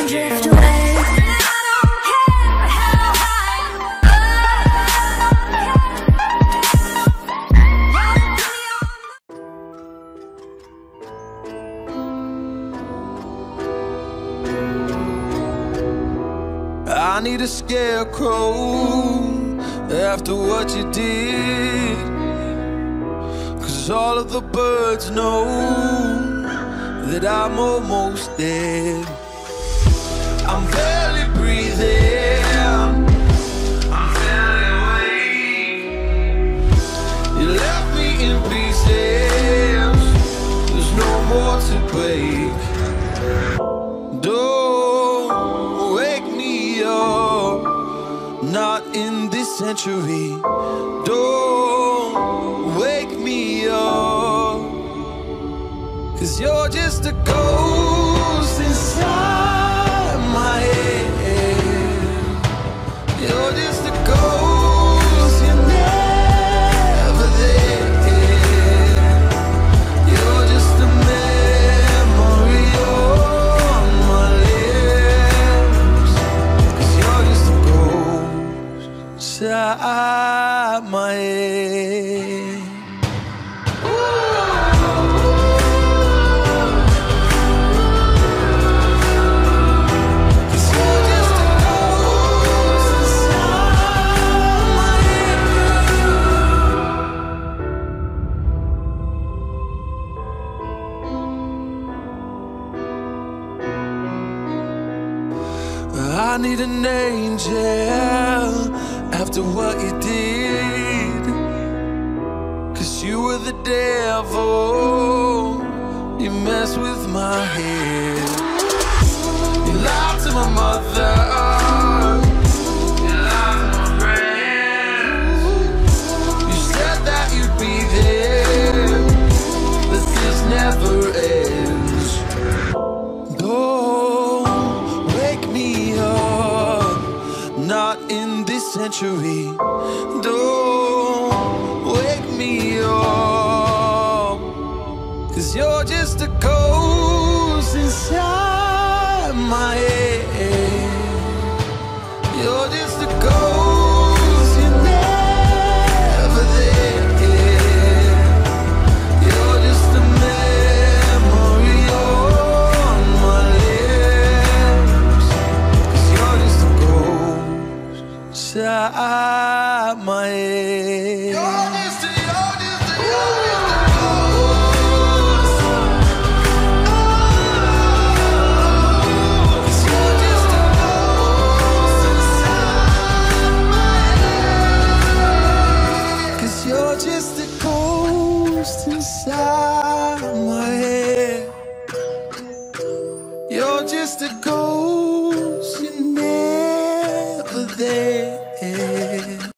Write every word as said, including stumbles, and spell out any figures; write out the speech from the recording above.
drift away. I need a scarecrow after what you did, 'cause all of the birds know that I'm almost dead. I'm barely breathing, I'm barely awake. You left me in pieces, there's no more to break. Don't wake me up, not in this century. Don't wake me up, 'cause you're just a ghost inside my head. You're just a ghost, you're never there. You're just a memory on my lips, 'cause you're just a ghost inside my head. I need an angel after what you did, 'cause you were the devil, you messed with my head. You lied to my mother, you lied to my friends. You said that you'd be there, but this never ends. Don't wake me up, not in this century. Don't wake me up, 'cause you're just a ghost inside my head. You're just a ghost, you're never there. You're just a memory on my lips, 'cause you're just a ghost inside my head. You're just a, you're just a, you're just a ghost. Oh, 'cause you're just a ghost inside my head. 'Cause you're just a ghost inside my head. You're just a ghost.